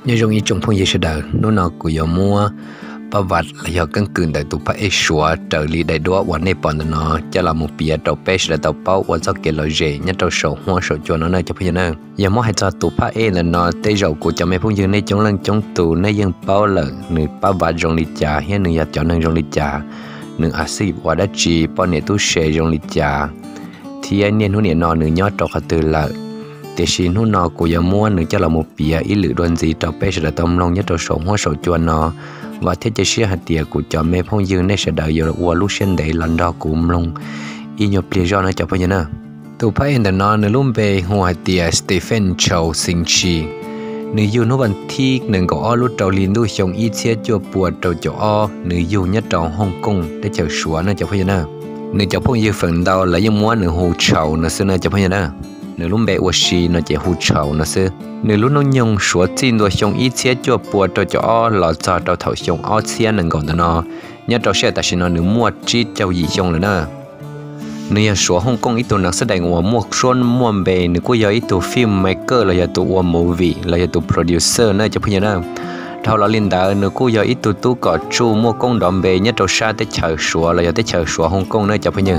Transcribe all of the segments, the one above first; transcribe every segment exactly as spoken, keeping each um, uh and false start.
như trong ý trong phong gì sẽ đợi nó nào của giờ mua bảo vật là do căn cứ đại tụ phải xóa trợ lý đại đuaวันนี้ปอนnóจะlà một bia tàu pê là tàu baoวันsau kia lời dễ nhất tàu sầu hoa sầu cho nó này cho bây giờ nè giờ mua hai cho tụ phải là nó tây dầu của cho mấy phong dương này chống lăng chống tụ này dân bao là nửa bao vật trong lịch trà hay nửa giờ chọn nửa trong lịch trà nửa axit và đất chỉ bao nhiêu tu sẻ trong lịch trà thì anh nên huấn nó nửa nhót trâu khát từ làแต่ชินหุ่นนอกูยาม้วนหนึ่งจะละมุปียอีหรือดวนจีต่อไปเสด็จตอมลงยัดตัวสงหัวโสจวนนอว่าเทจะเชื่อหัดเดียกูจะไม่พงยืนในเสด็จอยู่วัวลูกเช่นใดลันดอกูมลงอีหยบเปลี่ยนจอนะจะพยันนะตัวพระเอ็นแต่นอนในลุ่มเบย์หัวหัดเดียสเตเฟนโชซิงชีหนึ่งยูนุบันที่หนึ่งก็อ้อลุดเตาลินดูชงอีเชียจัวปวดเตาจ่ออ้อหนึ่งยูยัดเตาฮ่องกงได้เจอชัวนะจะพยันนะหนึ่งจะพงยืนฝันเตาและยังม้วนหนึ่งหูเฉานะซึ่งนะจะพยันนะnửa lúc bé uất xì nó chỉ hút chậu nó xứ nửa lúc nó nhung số tin đôi xong ít xe cho bùa cho cho lọ cho cho thầu xong ót xe nâng còn nó nhớ cho xe ta xin nó nửa mua chi châu gì xong rồi nè nửa số Hong Kong ít tụ nó sẽ đánh mua mua xuân mua bé nửa cô giờ ít tụ film maker là giờ tụ mua movie là giờ tụ producer nè cho bây giờ nè thầu là liên đạo nửa cô giờ ít tụ tụ có chu mua công đòn bé nhớ cho xa tới chờ số là giờ tới chờ số Hong Kong nè cho bây giờ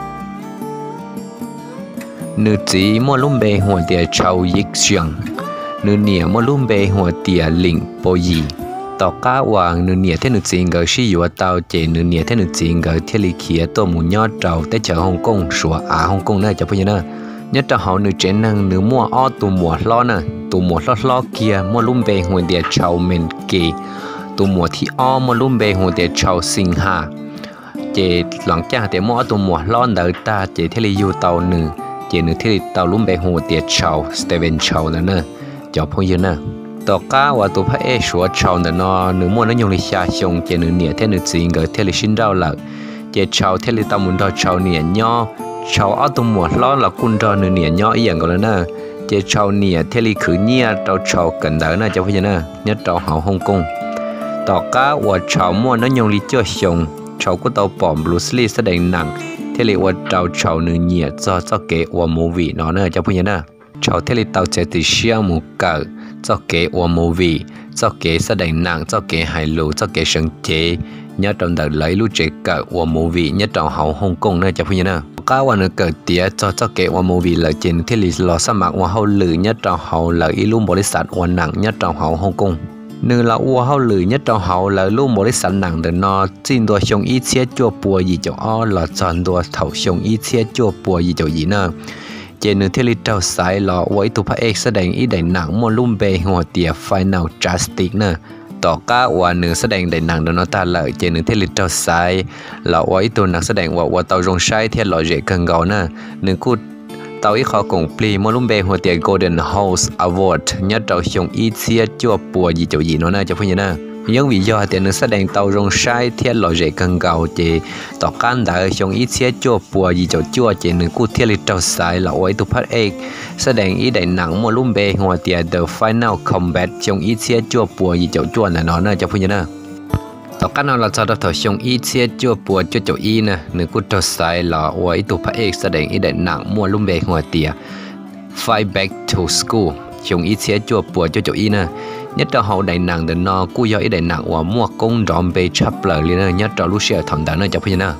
nữ chỉ mua lúm bềหัวเตียชาวยิกเชียงnữเนี่ยmua lúm bềหัวเตียหลิงโปยีต่อก้าวางnữเนี่ยที่nữจริงก็ชื่ออยู่ว่าเตาเจnữเนี่ยที่nữจริงก็ที่ลิเขียตัวหมุนยอดเจ้าแต่เจอฮ่องกงสัวอาฮ่องกงน่าจะพูดยังไงnhất là họ nữ trẻ năng nữ mua o tụ mùa lo nè tụ mùa lo lo kia mua lúm bềหัวเตียชาวเมนเกtụ mùaที่อ้อmua lúm bềหัวเตียชาวสิงหาเจหลังจากแต่muaตụ mùa loเดินตาเจที่ลิอยู่เตาหนึ่งเจนึกที่เตาลุ่มเบหัวเตียชาวสเตเวนชาวนั่นน่ะจอบพงยืนน่ะต่อก้าว่าตัวพระเอชัวชาวนั่นน่ะหนึ่งม้วนนั้นยงลิชาชงเจนึกเนี่ยเท่นึกจริงก็เท่ลิชินดาวหลักเจชาวเท่ลิตามุนดาวชาวเนี่ยย่อชาวเอาตัวหมวดล้อหลักกุนดาวหนึ่งเนี่ยย่ออีอย่างก็แล้วน่ะเจชาวเนี่ยเท่ลิขืนเนี่ยเตาชาวกันดาวน่ะจอบพงยืนน่ะเนี่ยเตาหาวฮ่องกงต่อก้าว่าชาวม้วนนั้นยงลิเจ้าชงชาวก็เตาปอมบลูสลีแสดงหนังเทเลว่าเจ้าชาวหนึ่งเนี่ยจะจะเกว่ามูวี่เนาะเนี่ยจะพูดยังไงชาวเทเลเตาเจติเชียมูเก่าจะเกว่ามูวี่จะเกแสดงหนังจะเกไฮโลจะเกเชิงเจเนี่ยตอนเดินไหลรู้เจเก่าว่ามูวี่เนี่ยตอนเขาฮ่องกงเนี่ยจะพูดยังไงก้าววันเกิดเตี้ยจะจะเกว่ามูวี่เลยเจนเทเลรอสมัครว่าเขาหรือเนี่ยตอนเขาเลยอีลุ่มบริษัทวันหนังเนี่ยตอนเขาฮ่องกงหนึ่งเราวัวเขาหรือเนี่ยเราเขาเลยลูกบริษัทหนังเดินนอจีนตัวชงอีเชียจัวปัวยีเจ้าอ้อเราจอนตัวเถาชงอีเชียจัวปัวยีเจ้ายีน่ะเจนึงที่ลิเจ้าสายเราไว้ตัวพระเอกแสดงอีได้หนังมัวลุ่มเบหัวเตีย Final Justice น่ะต่อก้าวันหนึ่งแสดงได้หนังเดินนอตาเลยเจนึงที่ลิเจ้าสายเราไว้ตัวนักแสดงว่าว่าเตารงใช้เทียนหล่อเจกันเก่าน่ะหนึ่งกูเตาอีขอกงปลีมัวลุ่มเบหัวเตีย Golden House Award เนี่ยเราชงอีเชียจัวปัวยีเจ้ายีเนาะน่ะจะพูดยังไงยังวิจารณ์แต่หนึ่งแสดงเตารงใช้เทียนหล่อเจกันเก่าเจต่อการได้ชงอีเชียจัวปัวยีเจ้าจัวเจหนึ่งกูเทียนลิเจ้าสายเราไว้ตัวพระเอกแสดงอีได้หนังมัวลุ่มเบหัวเตีย The Final Combat ชงอีเชียจัวปัวยีเจ้าจัวน่ะเนาะน่ะจะพูดยังไงต่อการเราจะเราชงอีเชียจัวปัวจัวเจ้าอีน่ะหนึ่งกูเจ้าสายเราไว้ตัวพระเอกแสดงอีได้หนังมัวลุ่มเบหัวเตีย Fight Back to School ชงอีเชียจัวปัวจัวเจ้าอีน่ะnhất là hậu đại nàng đến nó cú yêu ý đại nàng và mua công đòn bê chắp lời liền nhất là lúc xưa thằng đã nói cho bây giờ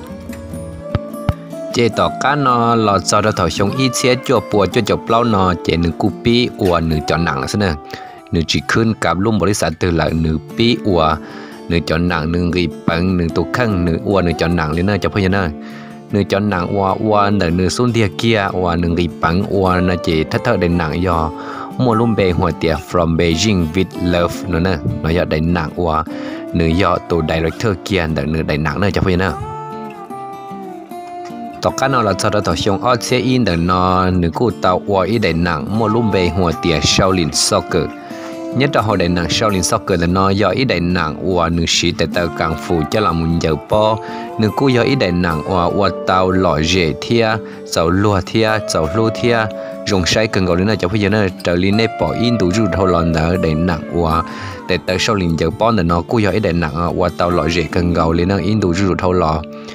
chế tỏ cá nó là sau đó thổi xong ít xe cho bùa cho chụp lâu nó chế nửa cú pi và nửa chọn nặng là sao nè nửa chỉ khơi cặp luôn bồi sản từ lại nửa pi và nửa chọn nặng nửa ghi bằng nửa tổ khăn nửa và nửa chọn nặng liền cho bây giờ nè nửa chọn nặng và và nửa nửa xuống tia kia và nửa ghi bằng và nó chỉ thất thơ đại nặng do mua lúm bềหัวเตีย from Beijing with love นั่นน่ะnóอยากได้หนังว่าเนื้อยอตัว director เกียนแต่เนื้อได้หนังน่ะจะพูดนะต่อกันเราจะเราต่อชงออเซียอินแต่นอเนื้อกูเตาว่าอีได้หนังmua lúm bềหัวเตีย Shaolin Soccer nhất là họได้หนัง Shaolin Soccer แต่นอยออีได้หนังว่าเนื้อชีแต่เตากังฟูจะละมุนเยอะปอเนื้อกูยออีได้หนังว่าว่าเตาหล่อเจเทียเจ้าลัวเทียเจ้าลู่เทียrong sai cần gọi đến là cho bây giờ nó trở lên này bỏ in đủ rượu thâu lon đó để nặng và để tới sau liền giờ bón là nó cúi hỏi để nặng và tàu loại rẻ cần gọi lên nó in đủ rượu thâu lò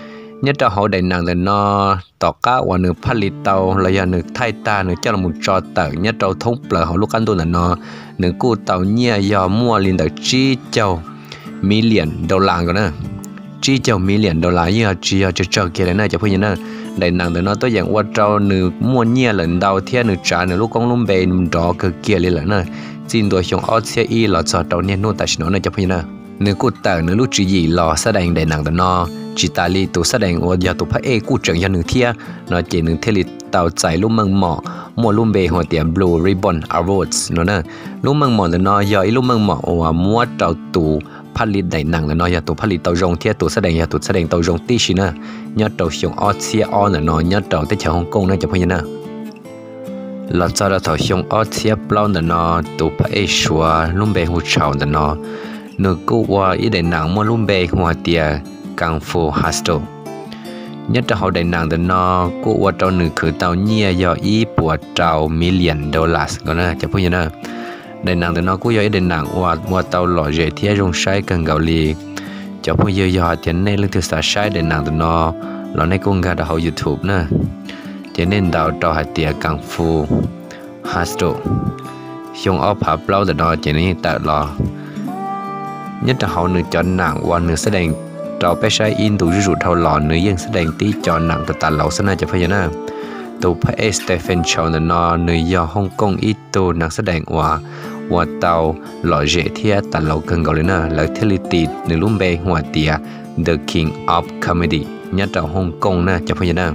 nhất là họ đại năng thì nó tỏ cá và nửa phát lít tàu là do nửa thay ta nửa cho là một trò tờ nhất trâu thống là họ lúc ăn tôi là nó nửa cụ tàu nhia do mua liền tờ chi châu million đô la rồi nè chi châu million đô la như là chi cho cho kia này cho phải nhớ đại năng thì nó tôi dạng qua trâu nửa mua nhia lần đầu thiên nửa trả nửa lúc con lông bè nửa đó cái kia liền là nè xin tôi xong ở xe y là cho tàu nhia nô tại nó này cho phải nhớ nửa cụ tờ nửa lúc chỉ gì lò sẽ đánh đại năng thì nó chỉ ta li tụ sát đèn ở giờ tụ phải e cụ trưởng cho nửa thia nó chỉ nửa thia li tàu chạy lúc măng mỏ mua lúc bề hoa tiệm Blue Ribbon Awards nó nè lúc măng mỏ là nó giờ lúc măng mỏ và mua tàu tụ phát li đại năng là nó giờ tụ phát li tàu rong thia tụ sát đèn giờ tụ sát đèn tàu rong tí xí nè nhớ tàu xong ở xe ở là nó nhớ tàu tới chợ Hồng Kông nó cho phải nè là cho là tàu xong ở xe brown là nó tụ phải e xua lúc bề hoa chảo là nó nửa cụ và ý đại năng mua lúc bề hoa tiệm Kung Fu Hostel nhất là họ đại năng thì nó cũng qua trong nửa khử tàu nhia do ý của trào million dollars còn nè cho phải nhớ đại năng thì nó cũng do ý đại năng qua mua tàu lò rẻ thiết rong sai cần gạo lì cho phải nhớ do tiền này lương thực sản sai đại năng thì nó nó này cũng ra được họ YouTube nè cho nên đào trào hạt tiệt Kung Fu Hostel xong ở pháp lâu thì nó chỉ nên tạo lò nhất là họ nửa chọn nặng qua nửa sẽ đánh trò bé sai in tụ rút thâu lò nữ dân sẽ đánh tí cho nặng từ tàn lẩu sẽ này cho phải nhớ tụ phải Stephen Chow là nó nữ do Hong Kong ít tụ nặng sẽ đánh hòa hòa tàu lò dễ thia tàn lẩu cần gọi là là thiết lý tịt nữ lúc bè hòa tìa The King of Comedy nhất là Hong Kong nè cho phải nhớ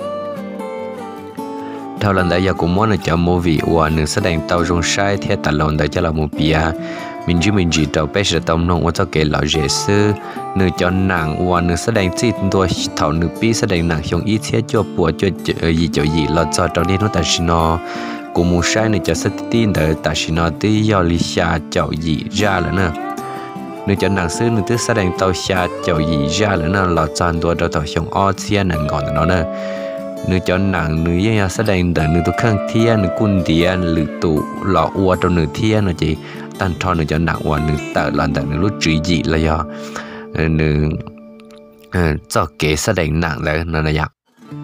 theo lần đại gia cũng muốn là cho movie hòa nữ sẽ đánh tàu rong sai thia tàn lẩu đại cho là một bia mình chỉ mình chỉ trâu bé sẽ tông nông và cho cái lò dễ sư nửa cho nàng và nửa sẽ đánh chỉ tôi thảo nửa bí sẽ đánh nàng dùng ít thế cho bùa cho gì cho gì là cho trâu đi nó ta xin nó cũng muốn sai nửa cho sẽ tin đợi ta xin nó tí do lý xa cho gì ra là nè nửa cho nàng sư nửa thứ sẽ đánh tàu xa cho gì ra là nè là cho tôi cho thảo dùng o xe nàng còn nó nè nửa cho nàng nửa như sẽ đánh đợi nửa tôi khang thiên nửa quân địa nửa tụ lọ ua trong nửa thiên nó chỉ tan thon nửa cho nặng và nửa tạo lần tại nửa lúc truy dị là do nửa cho kế sẽ đánh nặng là nó là vậy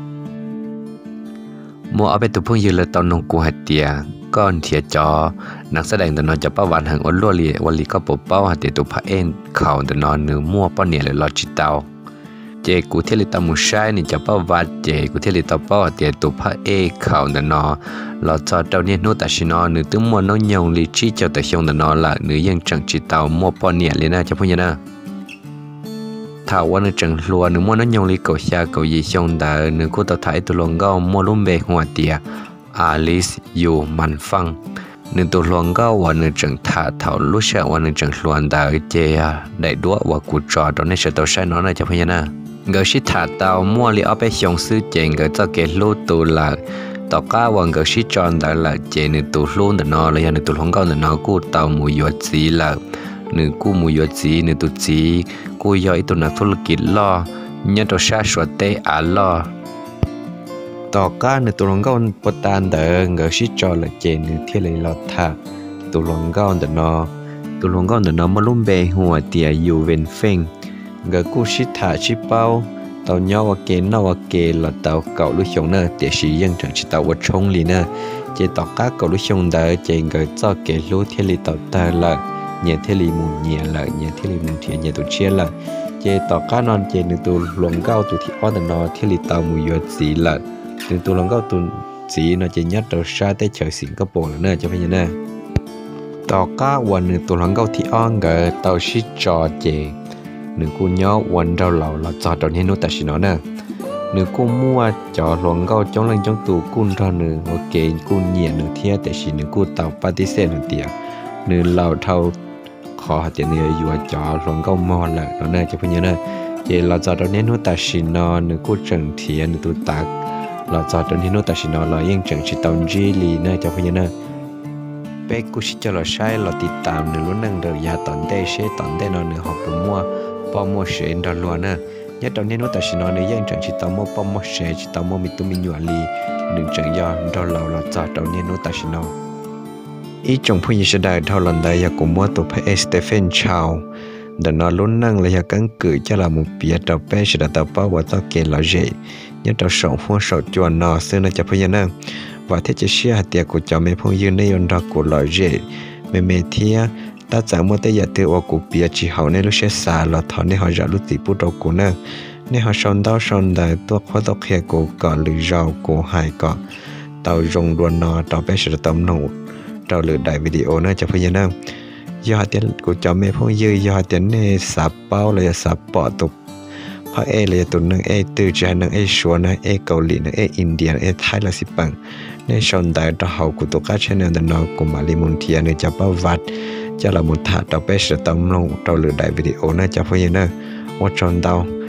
mua ở bên tụ phong dư là tàu nông cụ hạt tiề con thiệt cho nặng sẽ đánh từ nó cho bao vạn hàng ôn lúa lìa và lì có bộ bao hạt tiề tụ phải en khẩu từ nó nửa mua bao nhiêu là lo chỉ tàu chế cụ thiết lý tàu một sai nên cho bao vạt chế cụ thiết lý tàu bao hạt tiề tụ phải e khẩu từ nó là cho tàu niên nô tại xin nó nửa tướng mua nó nhông lý trí cho tại xong từ nó là nửa dân chẳng chỉ tàu mua bao nhiêu liền na cho phong nhá thảo qua nửa chẳng lúa nửa mua nó nhông lý cầu xa cầu gì xong đã nửa cô tàu thái tụ lòng gạo mua lúm bè hoa tiề Alice Yu Man Fang nửa tụ lòng gạo và nửa chẳng thả thảo lúc sau và nửa chẳng lúa đã chế đại đũa và cụ trò đó nên sẽ tàu sai nó này cho phong nhá người sĩ thả tàu mua li ở bên xong sư chèn người cho cái lô tụ là tàu cá và người sĩ chọn đã là chế nửa tụ luôn để nó là nửa tụ lòng gạo để nó cụ tàu mùi giọt gì là nửa cụ mùi giọt gì nửa tụ gì cụ giọt ít tụ nửa thô lực lo nhớ tàu xa sửa tê à lo tàu cá nửa tụ lòng gạo bớt tan để người sĩ chọn là chế nửa thiết lấy lọt thả tụ lòng gạo để nó tụ lòng gạo để nó mà luôn bề hoa tiề yêu ven phèn người cụ sĩ thả sĩ bao tàu nhau và kế nào và kế là tàu cậu lúc xong nè để sử dụng chẳng chỉ tàu vật冲liền nè chỉ tàu cá cậu lúc xong đã chỉ người cho kế lúc thiết lý tàu ta là nhà thiết lý mù nhà là nhà thiết lý mù thiệt nhà tụ chia là chỉ tàu cá non chỉ nửa tụ luồng cao tụ thị quan nó thiết lý tàu mù giọt gì là nửa tụ luồng cao tụ gì nó chỉ nhất tàu xa tới chợ Singapore là nè cho phải nè tàu cá và nửa tụ luồng cao thị on người tàu sĩ trò chỉ nửa cô nhớ quần rau lẩu là cho tròn hết nốt tại nó nè nửa cô mua cho luồng gạo trong lần trong tủ cún ra nửa ok cún nhẹ nửa thia tại chỉ nửa cô tàu party set nửa tiệt nửa lẩu thau khó tiền nửa vừa cho luồng gạo mò là nó nè cho phải nhớ nè chỉ là cho tròn hết nốt tại nó nửa cô trần thia nửa tủ tạc là cho tròn hết nốt tại nó là yên trần chỉ tàu gì lì nè cho phải nhớ nè bé cô chỉ cho là sai làติดตามnửa lúc năng được nhà tận đây sẽ tận đây nó nửa học bùn mua bao mua sữa đó luôn nè nhất trong những nốt tại nó nếu dân chẳng chỉ tao mua bao mua sữa chỉ tao mua mít tôm mít nhựa lì đừng chẳng do đó là là cho trong những nốt tại nó ý trong phương diện đại thao lần đại cũng mua tổ phải Stephen Chow เดินนอนลุ้นนั่งเลยกังกือจะละมุเปียต่อเป้สิดาต่อเป้าว่าต่อเกลเจยังต่อสองหัวสดจวนนอซึ่งน่าจะพยานั่งว่าที่จะเชื่อเตียกูจะไม่พงยืนในยนต์กูลอยเจไม่เมเทียตาจากมัวแต่อยากเตือว่ากูเปียจีเขาในลูกเชสาหลอดทอนในหอจะลุติปุตกูนั่งในหอชนดาวชนได้ตัวข้อตกเขียกูก่อนหรือเรากูหายก่อนเตาจงดวนนอต่อเป้สิดาต่อมนูเราหรือได้วิดีโอน่าจะพยานั่งยอดเตียนกูจะไม่พงยืนยอดเตียนในสับเป้าเลยสับปอตุกพระเอเลยตุนนังเอตื่นใจนังเอชัวนังเอเกาหลีนังเออินเดียนังเอไทยละสิปังในชนได้ต่อเขากุตุกัชเนนนอกุมาลิมุนเทียในจับวัดจะละมุนถาต่อไปเสตอมลงเราหรือได้วิดีโอน่าจะพยานะว่าชนดาว